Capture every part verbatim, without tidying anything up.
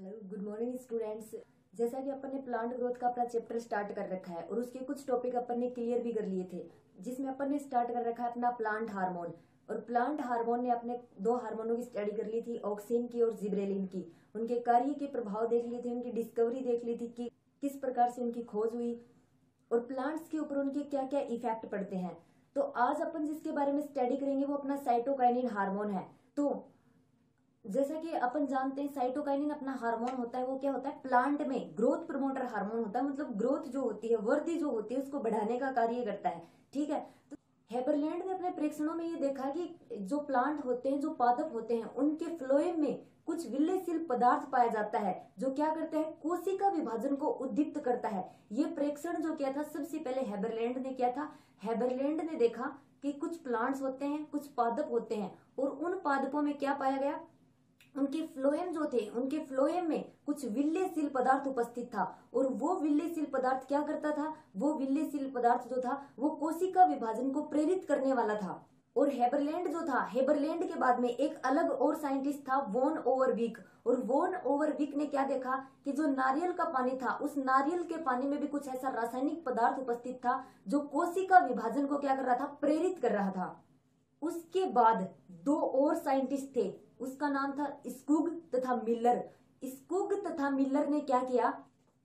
Hello good morning students. जैसा कि अपन ने प्लांट ग्रोथ का अपना चैप्टर स्टार्ट कर रखा है और उसके कुछ टॉपिक अपन ने क्लियर भी कर लिए थे, जिसमें अपन ने स्टार्ट कर रखा है अपना प्लांट हार्मोन। और प्लांट हार्मोन ने अपने दो हार्मोनों की स्टडी कर ली थी, ऑक्सिन की और जिब्रेलिन की। उनके कार्य के प्रभाव देख लिए थे, उनकी डिस्कवरी देख ली थी कि किस प्रकार से उनकी खोज हुई और प्लांट्स के ऊपर उनके क्या क्या इफेक्ट पड़ते हैं। तो आज अपन जिसके बारे में स्टडी करेंगे वो अपना साइटोकाइनिन हार्मोन है। तो जैसा कि अपन जानते हैं साइटोकाइनिन अपना हार्मोन होता है, वो क्या होता है, प्लांट में ग्रोथ प्रमोटर हार्मोन होता है। मतलब ग्रोथ जो होती है, वृद्धि जो होती है, उसको बढ़ाने का कार्य करता है। ठीक है। तो हेबरलैंड ने अपने परीक्षणों में ये देखा कि जो प्लांट होते हैं, जो पादप होते हैं, उनके फ्लोएम में कुछ विलेयशील पदार्थ पाया जाता है जो क्या करते हैं, कोशिका विभाजन को उद्दीप्त करता है। ये परीक्षण जो किया था सबसे पहले हेबरलैंड ने किया था। हेबरलैंड ने देखा कि कुछ प्लांट्स होते हैं, कुछ पादप होते हैं, और उन पादपों में क्या पाया गया, उनके फ्लोएम जो थे, उनके फ्लोएम में कुछ विलेयशील पदार्थ उपस्थित था। और वो विलेयशील पदार्थ क्या करता था, वो विलेयशील पदार्थ जो था वो कोशिका विभाजन को प्रेरित करने वाला था। और हेबरलैंड जो था, हेबरलैंड के बाद में एक अलग और साइंटिस्ट था, वॉन ओवरविक। और वॉन ओवरविक ने क्या देखा कि जो नारियल का पानी था, उस नारियल के पानी में भी कुछ ऐसा रासायनिक पदार्थ उपस्थित था जो कोशिका विभाजन को क्या कर रहा था, प्रेरित कर रहा था। उसके बाद दो और साइंटिस्ट थे, उसका नाम था स्कुग तथा मिलर। स्कुग तथा मिलर ने क्या किया,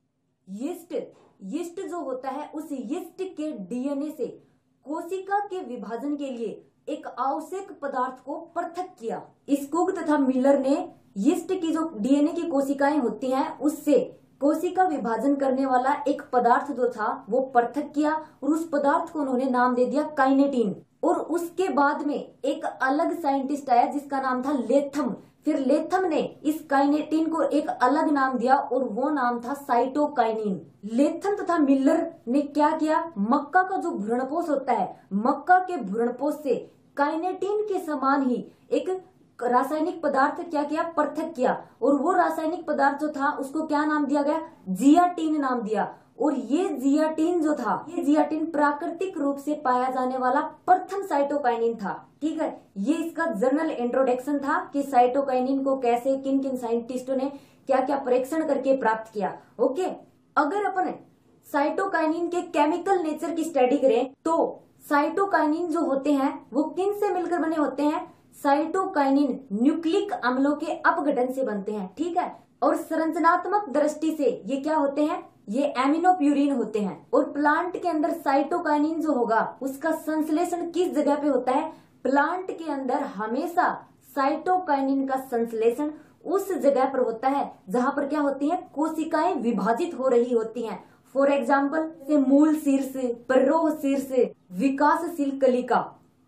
यीस्ट यीस्ट जो होता है, उस यीस्ट के डीएनए से कोशिका के विभाजन के लिए एक आवश्यक पदार्थ को पृथक किया। स्कुग तथा मिलर ने यीस्ट की जो डीएनए की कोशिकाएं होती हैं, उससे कोशिका विभाजन करने वाला एक पदार्थ जो था वो पृथक किया, और उस पदार्थ को उन्होंने नाम दे दिया काइनेटिन। और उसके बाद में एक अलग साइंटिस्ट आया जिसका नाम था लेथम। फिर लेथम ने इस काइनेटिन को एक अलग नाम दिया और वो नाम था साइटोकाइनिन। लेथम तथा मिलर ने क्या किया, मक्का का जो भ्रूणपोष होता है, मक्का के भ्रूणपोष से काइनेटिन के समान ही एक रासायनिक पदार्थ क्या किया, पृथक किया। और वो रासायनिक पदार्थ जो था उसको क्या नाम दिया गया, जियाटिन नाम दिया। और ये जियाटिन जो था, ये जियाटिन प्राकृतिक रूप से पाया जाने वाला प्रथम साइटोकाइनिन था। ठीक है, ये इसका जर्नल इंट्रोडक्शन था कि साइटोकाइनिन को कैसे, किन किन साइंटिस्टों ने क्या क्या परीक्षण करके प्राप्त किया। ओके, अगर अपन साइटोकाइनिन के केमिकल नेचर की स्टडी करें तो साइटोकाइनिन जो होते हैं वो किन से मिलकर बने होते हैं, साइटोकाइनिन न्यूक्लिक अम्लों के अपघटन से बनते हैं। ठीक है, और संरचनात्मक दृष्टि से ये क्या होते हैं, ये एमिनोप्यूरिन होते हैं। और प्लांट के अंदर साइटोकाइनिन जो होगा उसका संश्लेषण किस जगह पे होता है, प्लांट के अंदर हमेशा साइटोकाइनिन का संश्लेषण उस जगह पर होता है जहां पर क्या होती है, कोशिकाएं विभाजित हो रही होती हैं। फॉर एग्जाम्पल से मूल शीर्ष, प्ररोह शीर्ष, विकासशील कलिका।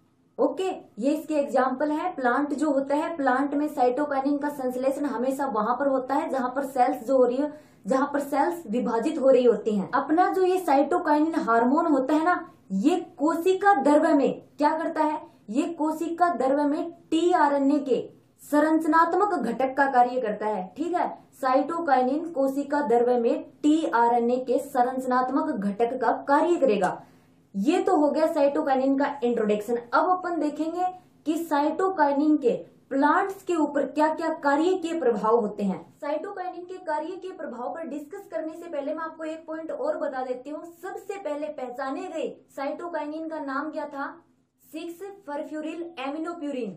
ओके okay, ये इसके एग्जाम्पल है। प्लांट जो होता है, प्लांट में साइटोकाइनिन का संश्लेषण हमेशा वहां पर होता है जहां पर सेल्स जो हो रही है, जहां पर सेल्स विभाजित हो रही होती हैं। अपना जो ये साइटोकाइनिन हार्मोन होता है ना, ये कोशिका द्रव्य में क्या करता है, ये कोशिका द्रव्य में टीआरएनए के संरचनात्मक घटक का कार्य करता है। ठीक है, साइटोकाइनिन कोशिका द्रव्य में टीआरएनए के संरचनात्मक घटक का कार्य करेगा। ये तो हो गया साइटोकाइनिन का इंट्रोडक्शन। अब अपन देखेंगे कि साइटोकाइनिन के प्लांट्स के ऊपर क्या क्या कार्य के प्रभाव होते हैं। साइटोकाइनिन के कार्य के प्रभाव पर डिस्कस करने से पहले मैं आपको एक पॉइंट और बता देती हूँ। सबसे पहले पहचाने गए साइटोकाइनिन का नाम क्या था, six furfuryl aminopurine.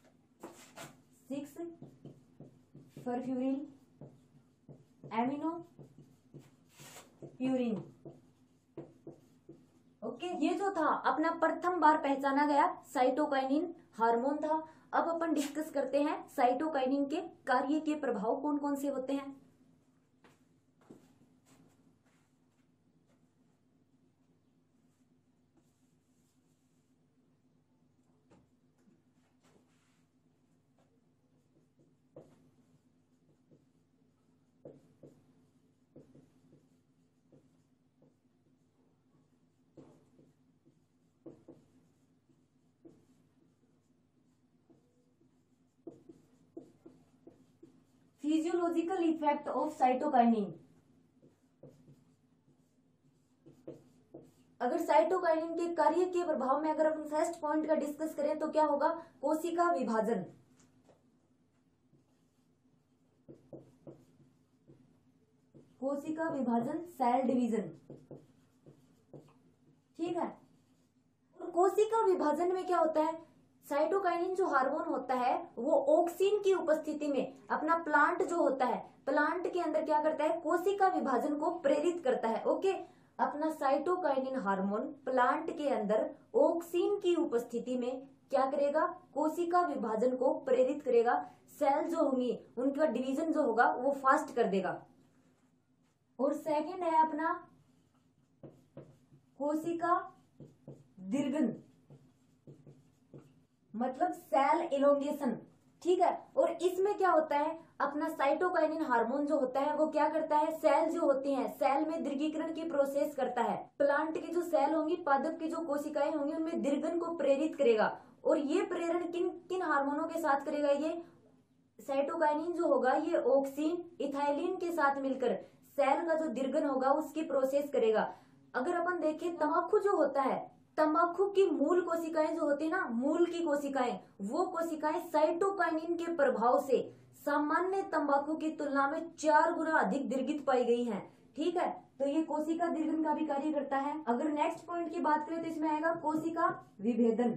Six furfuryl aminopurine. Okay okay, ये जो था अपना प्रथम बार पहचाना गया साइटोकाइनिन हार्मोन था। अब अपन डिस्कस करते हैं साइटोकाइनिन के कार्य के प्रभाव कौन कौन से होते हैं। Physiological effect of cytokinin. अगर साइटोकाइनिन के कार्य के प्रभाव में अगर अपन फर्स्ट पॉइंट का डिस्कस करें तो क्या होगा, कोशिका विभाजन। कोशिका विभाजन, सेल डिवीजन, ठीक है। और कोशिका विभाजन में क्या होता है, साइटोकाइनिन जो हार्मोन होता है वो ऑक्सिन की उपस्थिति में अपना प्लांट जो होता है, प्लांट के अंदर क्या करता है, कोशिका विभाजन को प्रेरित करता है। ओके, अपना साइटोकाइनिन हार्मोन प्लांट के अंदर ऑक्सिन की उपस्थिति में क्या करेगा, कोशिका विभाजन को प्रेरित करेगा। सेल जो होंगी उनका डिवीजन जो होगा वो फास्ट कर देगा। और सेकंड है अपना कोशिका दीर्घन, मतलब सेल इलोंगेशन, ठीक है। और इसमें क्या होता है, अपना साइटोकाइनिन हार्मोन जो होता है वो क्या करता है, सेल जो होती हैं सेल में दीर्घीकरण की प्रोसेस करता है। प्लांट की जो सेल होंगी, पादप की जो कोशिकाएं होंगी उनमें दीर्घन को प्रेरित करेगा। और ये प्रेरण किन किन हार्मोनों के साथ करेगा, ये साइटोकाइनिन जो होगा ये ऑक्सिन इथाइलिन के साथ मिलकर सेल का जो दीर्घन होगा उसकी प्रोसेस करेगा। अगर अपन देखें तंबाकू जो होता है, तंबाकू की मूल कोशिकाएं जो होती है ना, मूल की कोशिकाएं, वो कोशिकाएं साइटोकाइनिन के प्रभाव से सामान्य तंबाकू की तुलना में चार गुना अधिक दीर्घित पाई गई हैं, ठीक है। तो ये कोशिका दीर्घन का भी कार्य करता है। अगर नेक्स्ट पॉइंट की बात करें तो इसमें आएगा कोशिका विभेदन।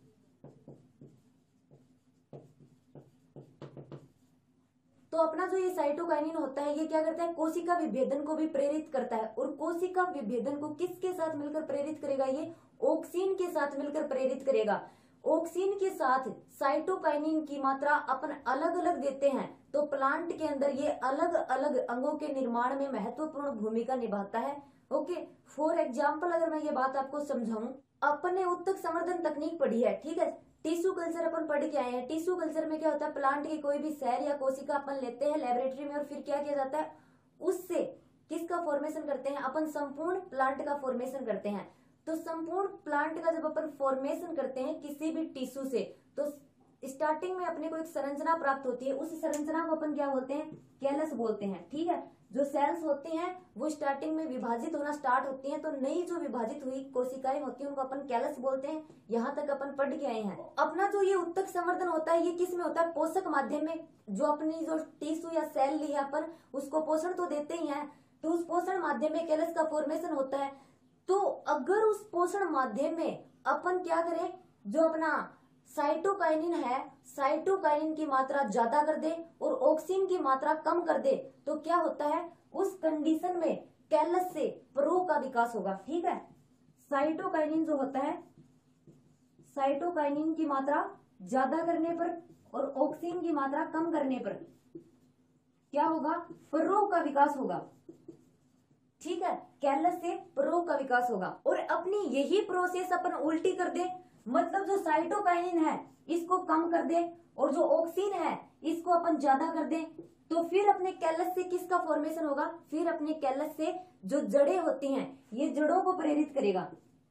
तो अपना जो ये साइटोकाइनिन होता है ये क्या करता है, कोशिका विभेदन को भी प्रेरित करता है। और कोशिका विभेदन को किसके साथ मिलकर प्रेरित करेगा, ये ऑक्सिन के साथ मिलकर प्रेरित करेगा। ऑक्सिन के साथ साइटोकाइनिन की मात्रा अपन अलग अलग देते हैं तो प्लांट के अंदर ये अलग अलग अंगों के निर्माण में महत्वपूर्ण भूमिका निभाता है। ओके, फॉर एग्जाम्पल अगर मैं ये बात आपको समझाऊं, अपन ने उत्तक संवर्धन तकनीक पढ़ी है, ठीक है। टिश्यू कल्चर अपन पढ़ के आए हैं। टिश्यू कल्चर में क्या होता है, प्लांट की कोई भी सेल या कोशिका अपन लेते हैं लेबोरेटरी में और फिर क्या किया जाता है, उससे किसका फॉर्मेशन करते हैं, अपन संपूर्ण प्लांट का फॉर्मेशन करते हैं। तो संपूर्ण प्लांट का जब अपन फॉर्मेशन करते हैं किसी भी टिश्यू से, तो स्टार्टिंग में अपने को एक संरचना प्राप्त होती है। उस संरचना को अपन क्या बोलते हैं, कैलस बोलते हैं, ठीक है। जो सेल्स होती हैं वो स्टार्टिंग में विभाजित होना स्टार्ट होती हैं, तो नई जो विभाजित हुई कोशिकाएं होती हैं उनको अपन कैलस बोलते हैं। यहाँ तक अपन पढ़ के आए हैं। अपना जो ये उत्तक संवर्धन होता है ये किस में होता है, पोषक माध्यम में। जो अपनी जो टिश्यू या सेल ली है अपन उसको पोषण तो देते ही हैं, तो उस पोषण माध्यम में कैलस का फॉर्मेशन होता है। तो अगर उस पोषण माध्यम में अपन क्या करें, जो अपना साइटोकाइनिन है, साइटोकाइनिन की मात्रा ज्यादा कर दे और ऑक्सिन की मात्रा कम कर दे, तो क्या होता है, उस कंडीशन में कैलस से प्रो का विकास होगा, ठीक है। साइटोकाइनिन जो होता है, साइटोकाइनिन की मात्रा ज्यादा करने पर और ऑक्सिन की मात्रा कम करने पर क्या होगा, प्रो का विकास होगा, ठीक है। कैलस से प्रो का विकास होगा। और अपनी यही प्रोसेस अपन उल्टी कर दे, मतलब जो साइटोकाइनिन है इसको कम कर दे और जो ऑक्सिन है इसको अपन ज्यादा कर दे, तो फिर अपने कैलस से किसका फॉर्मेशन होगा, फिर अपने कैलस से जो जड़ें होती हैं ये जड़ों को प्रेरित करेगा,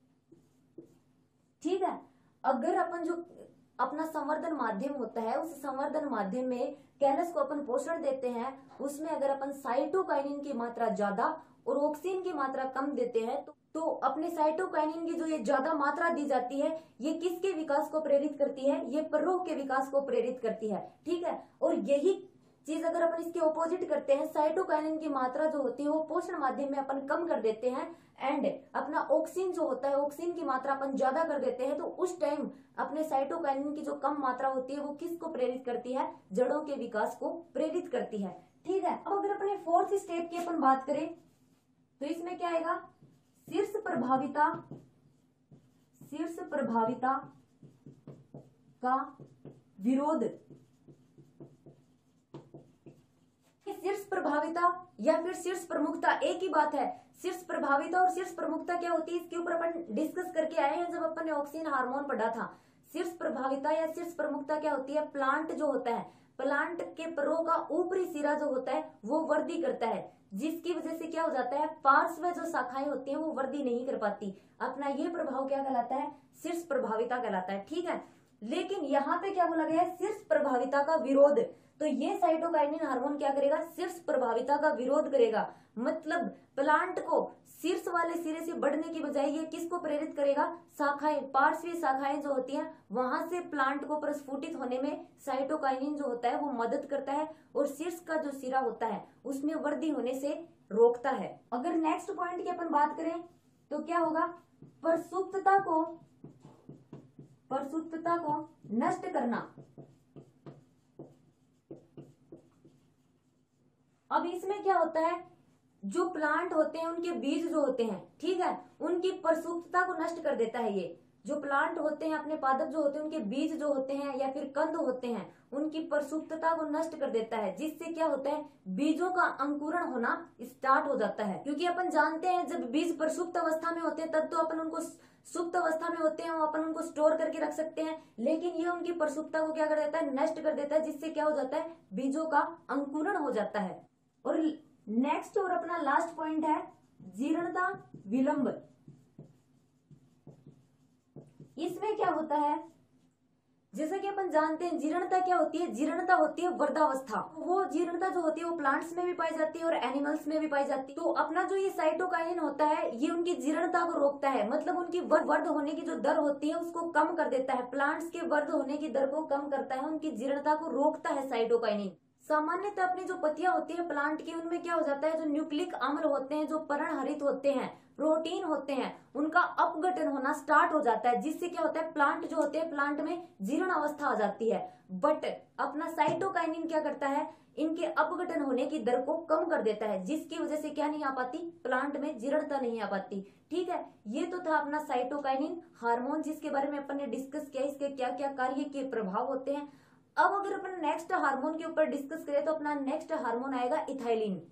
ठीक है। अगर अपन जो अपना संवर्धन माध्यम होता है उस संवर्धन माध्यम में कैलस को अपन पोषण देते हैं, उसमें अगर अपन साइटोकाइनिन की मात्रा ज्यादा और ऑक्सिन की मात्रा कम देते हैं तो, तो अपने साइटोकाइनिन की जो ये ज्यादा मात्रा दी जाती है ये किसके विकास को प्रेरित करती है, ये पर्रों के विकास को प्रेरित करती है, ठीक है। और यही चीज अगर अपन इसके ऑपोजिट करते हैं, साइटोकाइनिन की मात्रा जो होती है वो पोषण माध्यम में अपन कम कर देते हैं एंड अपना ऑक्सिन जो होता है, ऑक्सिन की मात्रा अपन ज्यादा कर देते हैं, तो उस टाइम अपने साइटोकाइनिन की जो कम मात्रा होती है वो किसको प्रेरित करती है, जड़ों के विकास को प्रेरित करती है, ठीक है। अब अगर अपने फोर्थ स्टेप की अपन बात करें तो इसमें क्या आएगा, शीर्ष प्रभाविता, शीर्ष प्रभाविता का विरोध। शीर्ष प्रभाविता या फिर शीर्ष प्रमुखता एक ही बात है। शीर्ष प्रभाविता और शीर्ष प्रमुखता क्या होती है, इसके ऊपर अपन डिस्कस करके आए हैं जब अपन ने ऑक्सिन हार्मोन पढ़ा था। शीर्ष प्रभाविता या शीर्ष प्रमुखता क्या होती है, प्लांट जो होता है, प्लांट के परों का ऊपरी सिरा जो होता है वो वृद्धि करता है, जिसकी वजह से क्या हो जाता है, पार्श्व जो शाखाएं होती हैं वो वृद्धि नहीं कर पाती। अपना ये प्रभाव क्या कहलाता है, शीर्ष प्रभाविता कहलाता है, ठीक है। लेकिन यहाँ पे क्या बोला गया है, शीर्ष प्रभाविता का विरोध। तो ये साइटोकाइनिन हार्मोन क्या करेगा, शीर्ष प्रभाविता का विरोध करेगा। मतलब प्लांट को शीर्ष वाले सिरे से बढ़ने की बजाय ये किसको प्रेरित करेगा, शाखाएं, पार्श्वीय शाखाएं जो होती हैं वहां से प्लांट को प्रस्फुटित होने में साइटोकाइनिन जो होता है वो मदद करता है, और शीर्ष का जो सिरा होता है उसमें वृद्धि होने से रोकता है। अगर नेक्स्ट पॉइंट की अपन बात करें तो क्या होगा, प्रसुप्तता को प्रसुप्तता को नष्ट करना। अब इसमें क्या होता है, जो प्लांट होते हैं उनके बीज जो होते हैं, ठीक है, उनकी प्रसुप्तता को नष्ट कर देता है। ये जो प्लांट होते हैं, अपने पादप जो होते हैं, उनके बीज जो होते हैं या फिर कंद होते हैं, उनकी प्रसुप्तता को नष्ट कर देता है, जिससे क्या होता है, बीजों का अंकुरण होना स्टार्ट हो जाता है। क्योंकि अपन जानते हैं जब बीज प्रसुप्त अवस्था में होते हैं तब तो अपन उनको, सुप्त अवस्था में होते हैं वो अपन उनको स्टोर करके रख सकते हैं, लेकिन ये उनकी प्रसुप्तता को क्या कर देता है, नष्ट कर देता है, जिससे क्या हो जाता है, बीजों का अंकुरण हो जाता है। और नेक्स्ट और अपना लास्ट पॉइंट है जीर्णता विलंब। इसमें क्या होता है, जैसा कि अपन जानते हैं जीर्णता क्या होती है, जीर्णता होती है वर्धावस्था। वो जीर्णता जो होती है वो प्लांट्स में भी पाई जाती है और एनिमल्स में भी पाई जाती है। तो अपना जो ये साइटोकाइनिन होता है ये उनकी जीर्णता को रोकता है, मतलब उनकी वर्ध होने की जो दर होती है उसको कम कर देता है। प्लांट्स के वर्ध होने की दर को कम करता है, उनकी जीर्णता को रोकता है साइटोकाइनिन। सामान्यतः अपनी जो पत्तियां होती है प्लांट की, उनमें क्या हो जाता है, जो न्यूक्लिक अम्ल होते हैं, जो पर्णहरित होते हैं, प्रोटीन होते हैं, उनका अपघटन होना स्टार्ट हो जाता है, जिससे क्या होता है, प्लांट जो होते हैं प्लांट में जीर्ण अवस्था आ जाती है। बट अपना साइटोकाइनिन क्या करता है, इनके अपघटन होने की दर को कम कर देता है, जिसकी वजह से क्या नहीं आ पाती, प्लांट में जीर्णता नहीं आ पाती। ठीक है, ये तो था अपना साइटोकाइनिन हार्मोन, जिसके बारे में अपन ने डिस्कस किया, इसके क्या क्या कार्य के प्रभाव होते हैं। अब अगर अपन नेक्स्ट हार्मोन के ऊपर डिस्कस करें तो अपना नेक्स्ट हार्मोन आएगा इथाइलिन।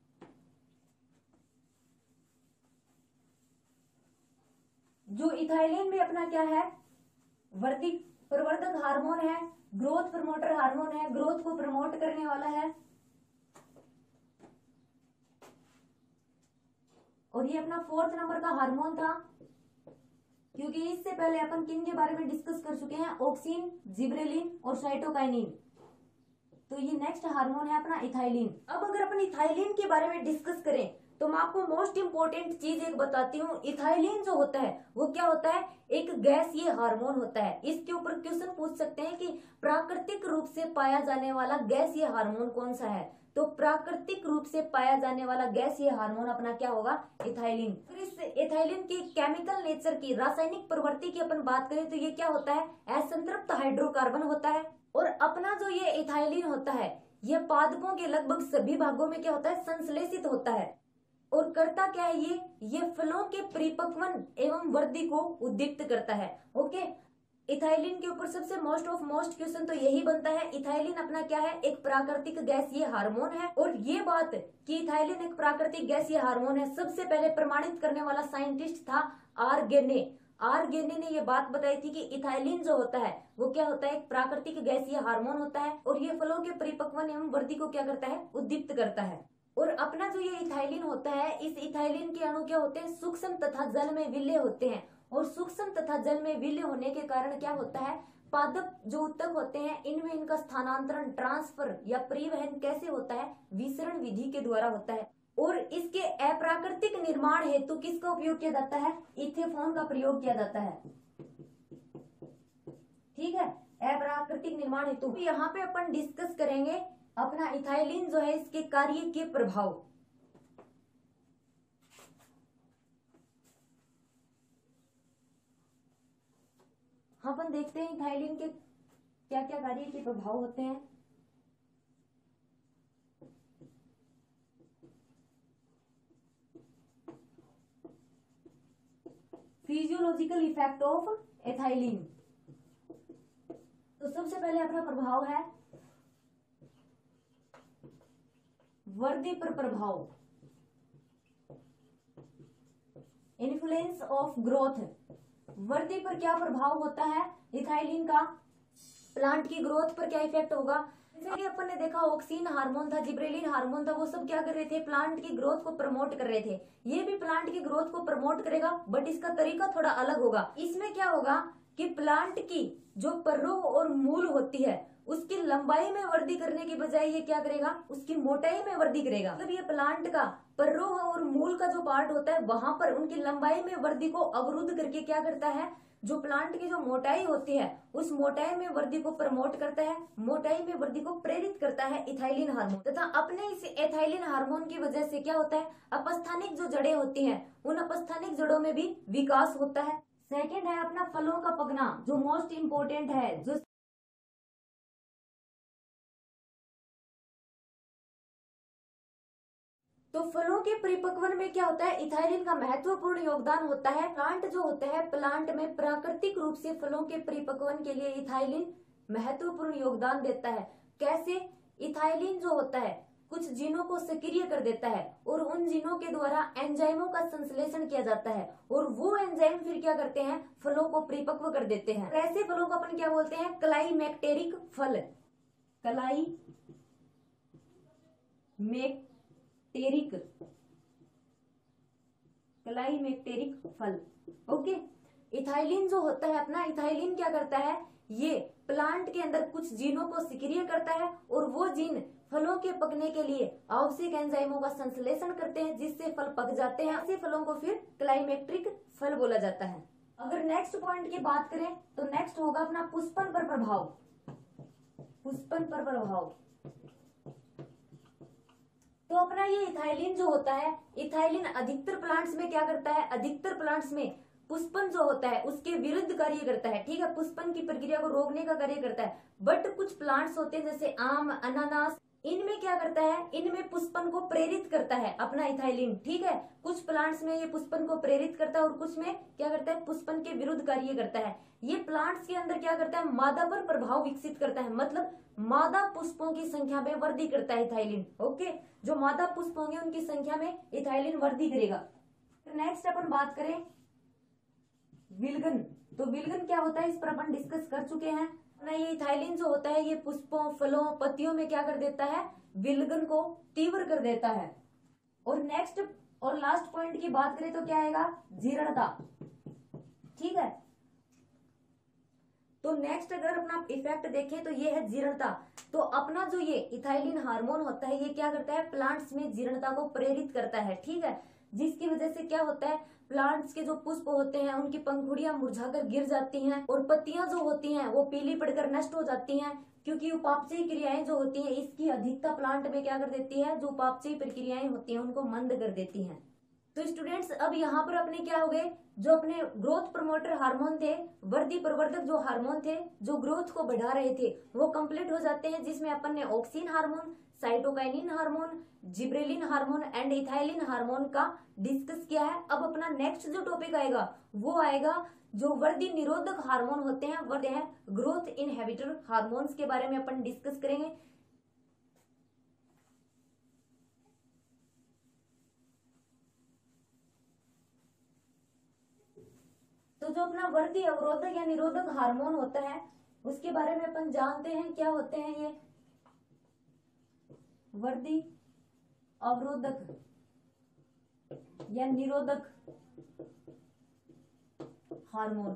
जो इथाइलिन भी अपना क्या है, वृद्धि प्रवर्धक हार्मोन है, ग्रोथ प्रमोटर हार्मोन है, ग्रोथ को प्रमोट करने वाला है। और ये अपना फोर्थ नंबर का हार्मोन था, क्योंकि इससे पहले अपन किन के बारे में डिस्कस कर चुके हैं, ऑक्सिन, जिब्रेलिन और साइटोकाइनिन। तो ये नेक्स्ट हार्मोन है अपना इथाइलिन। अब अगर अपन इथाइलिन के बारे में डिस्कस करें तो मैं आपको मोस्ट इंपोर्टेंट चीज एक बताती हूँ। इथाइलिन जो होता है वो क्या होता है, एक गैसीय हार्मोन होता है। इसके ऊपर क्वेश्चन पूछ सकते हैं कि प्राकृतिक रूप से पाया जाने वाला गैसीय हार्मोन कौन सा है। तो प्राकृतिक रूप से पाया जाने वाला गैसीय हार्मोन अपना क्या होगा, इथाइलिन। फिर इस इथाइलिन की केमिकल नेचर की, रासायनिक प्रवृत्ति की अपन बात करें तो ये क्या होता है, असंतृप्त हाइड्रोकार्बन होता है। और अपना जो ये इथाइलिन होता है ये पादपों के लगभग सभी भागों में क्या होता है, संश्लेषित होता है। और करता क्या है, ये ये फलों के परिपक्वन एवं वृद्धि को उद्दीप्त करता है। ओके, इथाइलिन के ऊपर सबसे मोस्ट ऑफ मोस्ट क्वेश्चन तो यही बनता है, इथाइलिन अपना क्या है, एक प्राकृतिक गैसीय हार्मोन है। और ये बात कि इथाइलिन एक प्राकृतिक गैसीय हार्मोन है, सबसे पहले प्रमाणित करने वाला साइंटिस्ट था आर गेने। आर गेने ने ये बात बताई थी कि इथाइलिन जो होता है वो क्या होता है, एक प्राकृतिक गैसीय हार्मोन होता है, और ये फलों के परिपक्वन एवं वृद्धि को क्या करता है, उद्दीप्त करता है। और अपना जो ये इथाइलिन होता है, इस इथाइलिन के अणु क्या होते हैं, सूक्ष्म तथा जल में विलय होते हैं। और सूक्ष्म तथा जल में विलय होने के कारण क्या होता है, पादप जो उत्तक होते हैं इनमें इनका स्थानांतरण, ट्रांसफर या परिवहन कैसे होता है, विसरण विधि के द्वारा होता है। और इसके अप्राकृतिक निर्माण हेतु किसका उपयोग किया जाता है, इथेफॉन का प्रयोग किया जाता है। ठीक है, अप्राकृतिक निर्माण हेतु। यहाँ पे अपन डिस्कस करेंगे अपना इथाइलिन जो है इसके कार्य के प्रभाव। अपन देखते हैं इथाइलिन के क्या क्या कार्य के प्रभाव होते हैं। Physiological effect of ethylene. तो सबसे पहले अपना प्रभाव है वृद्धि पर प्रभाव, इन्फ्लुएंस ऑफ ग्रोथ। वृद्धि पर क्या प्रभाव होता है इथाइलिन का, प्लांट की ग्रोथ पर क्या इफेक्ट होगा। जैसे कि अपन ने देखा ऑक्सिन हार्मोन था, जिब्रेलिन हार्मोन था, वो सब क्या कर रहे थे, प्लांट की ग्रोथ को प्रमोट कर रहे थे। ये भी प्लांट की ग्रोथ को प्रमोट करेगा, बट इसका तरीका थोड़ा अलग होगा। इसमें क्या होगा, कि प्लांट की जो पर्रो और मूल होती है उसकी लंबाई में वृद्धि करने की बजाय ये क्या करेगा, उसकी मोटाई में वृद्धि करेगा। मतलब ये प्लांट का पर्रो और मूल का जो पार्ट होता है वहां पर उनकी लंबाई में वृद्धि को अवरुद्ध करके क्या करता है, जो प्लांट की जो मोटाई होती है उस मोटाई में वृद्धि को प्रमोट करता है, मोटाई में वृद्धि को प्रेरित करता है इथाइलिन हार्मोन। तथा अपने इस इथाइलिन हार्मोन की वजह से क्या होता है, अपस्थानिक जो जड़ें होती हैं उन अपस्थानिक जड़ों में भी विकास होता है। सेकेंड है अपना फलों का पकना, जो मोस्ट इम्पोर्टेंट है। जो तो फलों के परिपक्वन में क्या होता है, इथाइलिन का महत्वपूर्ण योगदान होता है। प्लांट जो होता है, प्लांट में प्राकृतिक रूप से फलों के परिपक्वन के लिए इथाइलिन महत्वपूर्ण योगदान देता है। कैसे, इथाइलिन जो होता है कुछ जीनों को सक्रिय कर देता है और उन जीनों के द्वारा एंजाइमों का संश्लेषण किया जाता है और वो एंजाइम फिर क्या करते हैं, फलों को परिपक्व कर देते हैं। ऐसे फलों को अपन क्या बोलते हैं, क्लाइमेक्टेरिक फल। क्लाई मेक टेरिक क्लाइमेक्टेरिक फल। ओके, इथाइलिन जो होता है अपना, इथाइलिन क्या करता है, ये प्लांट के अंदर कुछ जीनों को सक्रिय करता है और वो जीन फलों के पकने के लिए आवश्यक एंजाइमों का संश्लेषण करते हैं जिससे फल पक जाते हैं। ऐसे फलों को फिर क्लाइमेक्ट्रिक फल बोला जाता है। अगर नेक्स्ट पॉइंट की बात करें तो नेक्स्ट होगा अपना पुष्पन पर प्रभाव। पुष्पन पर प्रभाव तो अपना ये इथाइलिन जो होता है, इथाइलिन अधिकतर प्लांट्स में क्या करता है, अधिकतर प्लांट्स में पुष्पन जो होता है उसके विरुद्ध कार्य करता है। ठीक है, पुष्पन की प्रक्रिया को रोकने का कार्य करता है। बट कुछ प्लांट्स होते हैं जैसे आम, अनानास, इनमें क्या करता है, इनमें पुष्पन को प्रेरित करता है अपना इथाइलिन। ठीक है, कुछ प्लांट्स में ये पुष्पन को प्रेरित करता है और कुछ में क्या करता है, पुष्पन के विरुद्ध कार्य करता है। ये प्लांट्स के अंदर क्या करता है, मादा पर प्रभाव विकसित करता है, मतलब मादा पुष्पों की संख्या में वृद्धि करता है इथाइलिन। ओके, जो मादा पुष्प होंगे उनकी संख्या में इथाइलिन वृद्धि करेगा। नेक्स्ट अपन बात करें विल्गन। तो विल्गन क्या होता है, इस पर अपन डिस्कस कर चुके हैं ना। ये इथाइलिन जो होता है ये पुष्पों, फलों, पत्तियों में क्या कर देता है, विल्गन को तीव्र कर देता है। और नेक्स्ट और लास्ट पॉइंट की बात करें तो क्या आएगा, जीर्णता। ठीक है, तो नेक्स्ट अगर अपना इफेक्ट देखें तो ये है जीर्णता। तो अपना जो ये इथाइलिन हार्मोन होता है ये क्या करता है, प्लांट्स में जीर्णता को प्रेरित करता है। ठीक है, जिसकी वजह से क्या होता है, प्लांट्स के जो पुष्प होते हैं उनकी पंखुड़ियां मुरझाकर गिर जाती हैं और पत्तियां जो होती हैं वो पीली पड़कर नष्ट हो जाती हैं, क्योंकि उपापचयी क्रियाएं जो होती हैं इसकी अधिकता प्लांट में क्या कर देती है, जो उपापचयी प्रक्रियाएं होती हैं उनको मंद कर देती हैं। तो स्टूडेंट्स अब यहाँ पर अपने क्या हो गए, जो अपने ग्रोथ प्रमोटर हार्मोन थे, वृद्धि प्रवर्धक जो हार्मोन थे जो ग्रोथ को बढ़ा रहे थे वो कंप्लीट हो जाते हैं, जिसमें अपन ने auxin hormone, cytokinin hormone, gibberellin hormone and ethylene hormone का डिस्कस किया है। अब अपना नेक्स्ट जो टॉपिक आएगा वो आएगा जो वृद्धि निरोधक हार्मोन होते हैं, वो हैं ग्रोथ इनहिबिटर हार्मोन्स के बारे में अपन डिस्कस करेंगे। तो जो अपना वृद्धि अवरोधक या निरोधक हार्मोन होता है उसके बारे में अपन जानते हैं, क्या होते हैं ये वृद्धि अवरोधक या निरोधक हार्मोन।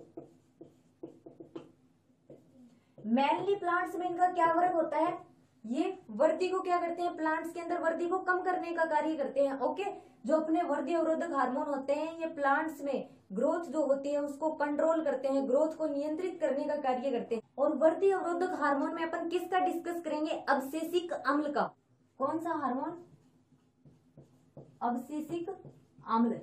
मेनली प्लांट्स में इनका क्या वर्क होता है, ये वृद्धि को क्या करते हैं, प्लांट्स के अंदर वृद्धि को कम करने का कार्य करते हैं। ओके, जो अपने वृद्धि अवरोधक हार्मोन होते हैं ये प्लांट्स में ग्रोथ जो होती है उसको कंट्रोल करते हैं, ग्रोथ को नियंत्रित करने का कार्य करते हैं। और वृद्धि अवरोधक हार्मोन में अपन किसका डिस्कस करेंगे, अवशेषिक अम्ल का। कौन सा हार्मोन, अवशेषिक अम्ल।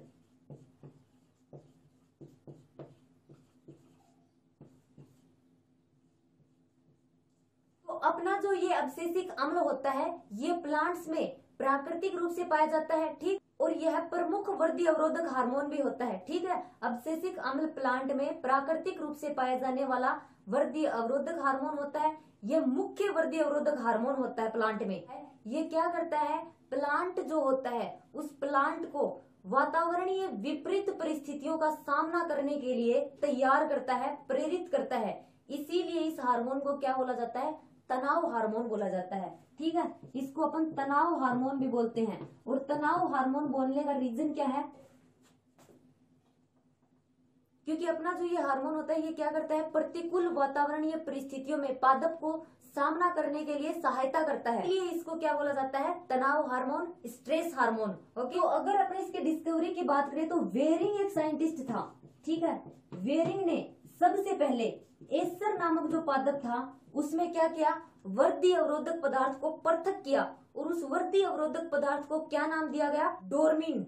तो अपना जो ये अवशेषिक अम्ल होता है ये प्लांट्स में प्राकृतिक रूप से पाया जाता है। ठीक, और यह प्रमुख वृद्धि अवरोधक हार्मोन भी होता है। ठीक है, अवशेषिक अम्ल प्लांट में प्राकृतिक रूप से पाया जाने वाला वृद्धि अवरोधक हार्मोन होता है। यह मुख्य वृद्धि अवरोधक हार्मोन होता है प्लांट में। ये क्या करता है, प्लांट जो होता है उस प्लांट को वातावरणीय विपरीत परिस्थितियों का सामना करने के लिए तैयार करता है, प्रेरित करता है। इसीलिए इस हार्मोन को क्या बोला जाता है, तनाव हार्मोन बोला जाता है। ठीक है, इसको अपन तनाव हार्मोन भी बोलते हैं। और तनाव हार्मोन बोलने का रीजन क्या है, क्योंकि अपना जो ये हार्मोन होता है ये क्या करता है, प्रतिकूल वातावरणीय परिस्थितियों में पादप को सामना करने के लिए सहायता करता है। ये इसको क्या बोला जाता है, तनाव हार्मोन, स्ट्रेस हार्मोन। ओके, तो अगर अपने इसके डिस्कवरी की बात करें तो वेरिंग एक साइंटिस्ट था, ठीक है। वेरिंग ने सबसे पहले एस्टर नामक जो पादप था उसमें क्या किया, वर्दी अवरोधक पदार्थ को पृथक किया और उस वर्दी अवरोधक पदार्थ को क्या नाम दिया गया, डोरमिन।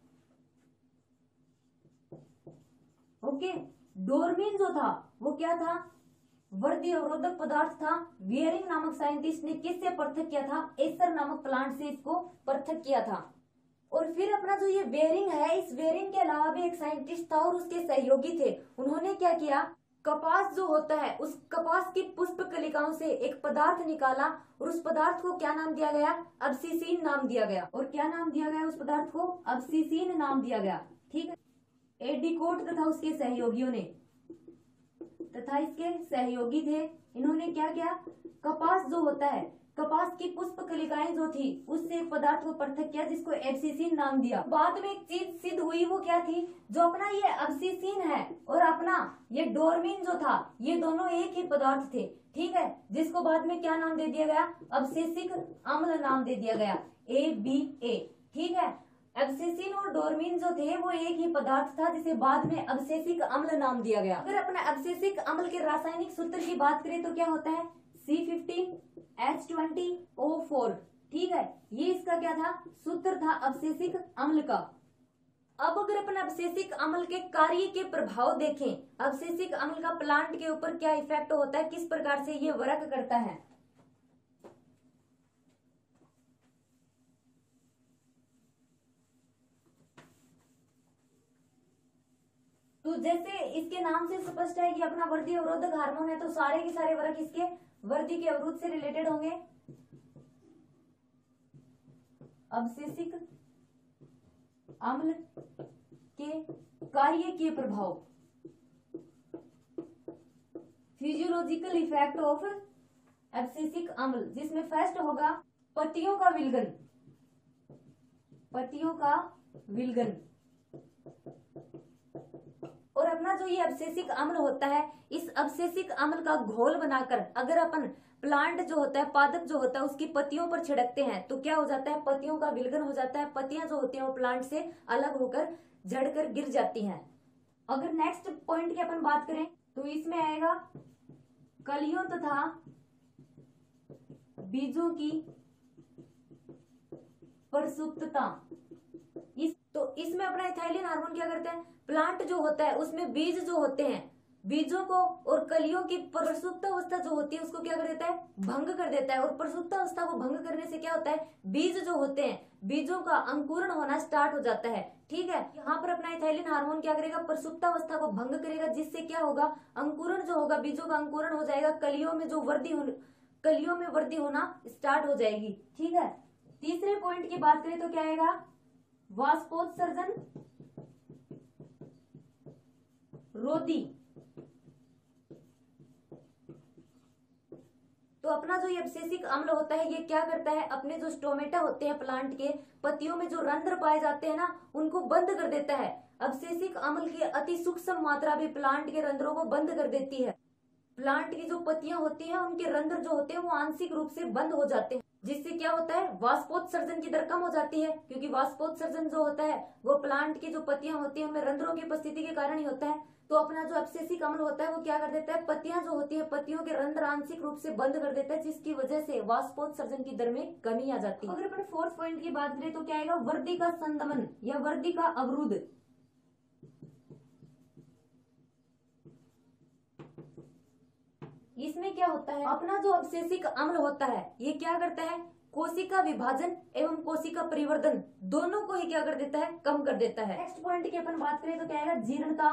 ओके, डोरमिन जो था वो क्या था, वर्दी अवरोधक पदार्थ था। वेरिंग नामक साइंटिस्ट ने किससे पृथक किया था, एस्टर नामक प्लांट से इसको पृथक किया था। और फिर अपना जो ये वेरिंग है, इस वेरिंग के अलावा भी एक साइंटिस्ट था और उसके सहयोगी थे। उन्होंने क्या किया, कपास जो होता है उस कपास की पुष्प कलिकाओं से एक पदार्थ निकाला और उस पदार्थ को क्या नाम दिया गया, अब्सिसिन नाम दिया गया। और क्या नाम दिया गया उस पदार्थ को, अब्सिसिन नाम दिया गया, ठीक है। एडिकोट तथा उसके सहयोगियों ने तथा इसके सहयोगी थे, इन्होंने क्या किया, कपास जो होता है, कपास की पुष्प कलिकाएं जो थी उससे एक पदार्थ को पृथक किया जिसको एब्सिसिन नाम दिया। बाद में एक चीज सिद्ध हुई, वो क्या थी, जो अपना ये अब्सिसिन है और अपना ये डोरमिन जो था ये दोनों एक ही पदार्थ थे, ठीक है, जिसको बाद में क्या नाम दे दिया गया, अब्सिसिक अम्ल नाम दे दिया गया, ए बी ए, ठीक है। एब्सिसिन और डोरमिन जो थे वो एक ही पदार्थ था जिसे बाद में अब्सेसिक अम्ल नाम दिया गया। अगर अपना अब्सेसिक अम्ल के रासायनिक सूत्र की बात करें तो क्या होता है, C fifteen H twenty O four, ठीक है। ये इसका क्या था, सूत्र था अब्सेसिक अम्ल का। अब अगर अपन अब्सेसिक अम्ल के कार्य के प्रभाव देखें, अब्सेसिक अम्ल का प्लांट के ऊपर क्या इफेक्ट होता है, किस प्रकार से ये वर्क करता है। तो जैसे इसके नाम से स्पष्ट है कि अपना वर्दी अवरोधक हार्मोन है, तो सारे के सारे वर्क इसके वर्दी के अवरोध से रिलेटेड होंगे। अब्सेसिक अम्ल के कार्य के प्रभाव, फिजियोलॉजिकल इफेक्ट ऑफ एब्सेसिक अम्ल, जिसमें फर्स्ट होगा पत्तियों का विलगन, पत्तियों का विलगन। और अपना जो ये अब्सेसिक अम्ल होता है, इस अब्सेसिक अम्ल का घोल बनाकर अगर अपन प्लांट जो होता है, पादप जो होता है उसकी पत्तियों पर छिड़कते हैं तो क्या हो जाता है, पत्तियों का विलगन हो जाता है, पत्तियां जो होती हैं वो प्लांट से अलग होकर झड़कर गिर जाती हैं। अगर नेक्स्ट पॉइंट की अपन बात करें तो इसमें आएगा कलियों तथा बीजों की प्रसुप्तता। इस तो इसमें अपना इथाइलिन हार्मोन क्या करता है, प्लांट जो होता है उसमें बीज जो होते हैं, बीजों को और कलियों की प्रसुप्त अवस्था जो होती है उसको क्या कर देता है, भंग कर देता है। और प्रसुप्त अवस्था को भंग करने से क्या होता है, बीज जो होते हैं, बीजों का अंकुरण होना स्टार्ट हो जाता है, ठीक है। यहाँ पर अपना इथाइलिन हार्मोन क्या करेगा, प्रसुप्त अवस्था को भंग करेगा, जिससे क्या होगा, अंकुरण जो होगा, बीजों का अंकुरण हो जाएगा, कलियों में जो वृद्धि हो कलियों में वृद्धि होना स्टार्ट हो जाएगी, ठीक है। तीसरे पॉइंट की बात करें तो क्या आएगा, वाष्पोत्सर्जन रोधी। तो अपना जो ये अब्सेसिक अम्ल होता है ये क्या करता है, अपने जो स्टोमेटा होते हैं प्लांट के, पत्तियों में जो रंध्र पाए जाते हैं ना उनको बंद कर देता है। अब्सेसिक अम्ल की अति सूक्ष्म मात्रा भी प्लांट के रंध्रों को बंद कर देती है। प्लांट की जो पत्तियां होती हैं उनके रंध्र जो होते हैं वो आंशिक रूप से बंद हो जाते हैं, जिससे क्या होता है, वाष्पोत्सर्जन की दर कम हो जाती है, क्योंकि वाष्पोत्सर्जन जो होता है वो प्लांट की जो पत्तियां होती हैं उनमें रंध्रों की उपस्थिति के कारण ही होता है। तो अपना जो अब्सेसिक अम्ल होता है वो क्या कर देता है, पत्तियां जो होती है पत्तियों के रंध्र आंशिक रूप से बंद कर देता है, जिसकी वजह से वाष्पोत्सर्जन की दर में कमी आ जाती है। अगर अपन फोर्थ पॉइंट की बात करें तो क्या आएगा, वृद्धि का संदमन या वृद्धि का अवरुद्ध। इसमें क्या होता है, अपना जो अब्सेसिक अम्ल होता है ये क्या करता है, कोशिका विभाजन एवं कोशिका परिवर्धन दोनों को ही क्या कर देता है, कम कर देता है। नेक्स्ट पॉइंट की अपन बात करें तो क्या आएगा, जीर्णता।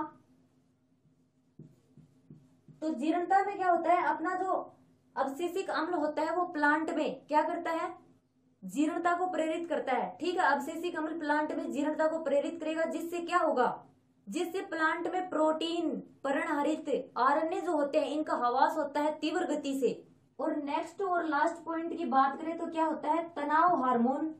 तो जीर्णता में क्या होता है, अपना जो अब्सेसिक अम्ल होता है वो प्लांट में क्या करता है, जीर्णता को प्रेरित करता है, ठीक है। अब्सेसिक अम्ल प्लांट में जीर्णता को प्रेरित करेगा, जिससे क्या होगा, जिससे प्लांट में प्रोटीन, पर्णहरित, आरएनए जो होते हैं इनका ह्रास होता है तीव्र गति से। और नेक्स्ट और लास्ट पॉइंट की बात करें तो क्या होता है, तनाव हार्मोन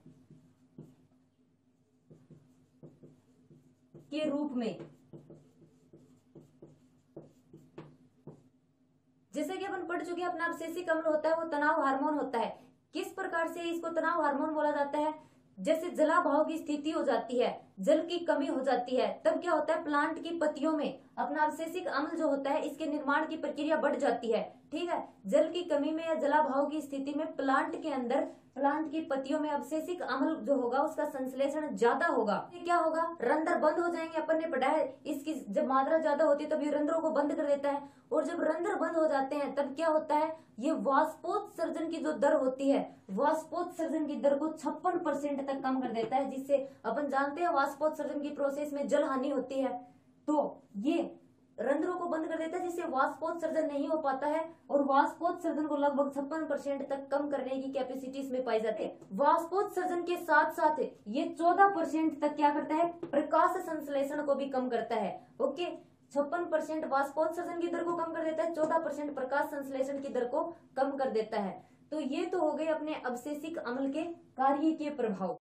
के रूप में जैसे कि अपन पढ़ चुके हैं, अपना अवशेषिक अम्ल होता है वो तनाव हार्मोन होता है। किस प्रकार से इसको तनाव हार्मोन बोला जाता है? जैसे जलाभाव की स्थिति हो जाती है, जल की कमी हो जाती है, तब क्या होता है, प्लांट की पत्तियों में अपना अवशेषिक अम्ल जो होता है इसके निर्माण की प्रक्रिया बढ़ जाती है। ठीक है, जल की कमी में या जलाभाव की स्थिति में प्लांट के अंदर, प्लांट की पत्तियों में अवशेषिक अम्ल जो होगा उसका संश्लेषण ज्यादा होगा। क्या होगा, रंध्र बंद हो जाएंगे। अपन ने पढ़ा है इसकी जब मात्रा ज्यादा होती है तब ये रंध्रों को बंद कर देता है, और जब रंध्र बंद हो जाते हैं तब क्या होता है, ये वाष्पोत्सर्जन की जो दर होती है, वाष्पोत्सर्जन की दर को छप्पन परसेंट तक कम कर देता है, जिससे अपन जानते हैं वाष्पोत्सर्जन की प्रोसेस में जल हानि होती है, तो ये रंध्रों को बंद कर देता है जिससे वाष्पोत्सर्जन नहीं हो पाता है, और वाष्पोत्सर्जन को लगभग छप्पन परसेंट तक कम करने की कैपेसिटी इसमें पाई जाती है। वाष्पोत्सर्जन के साथ साथ ये चौदह परसेंट तक क्या करता है, प्रकाश संश्लेषण को भी कम करता है। ओके, छप्पन परसेंट वाष्पोत्सर्जन की दर को कम कर देता है, चौदह परसेंट प्रकाश संश्लेषण की दर को कम कर देता है। तो ये तो हो गए अपने अवशेषिक अम्ल के कार्य के प्रभाव।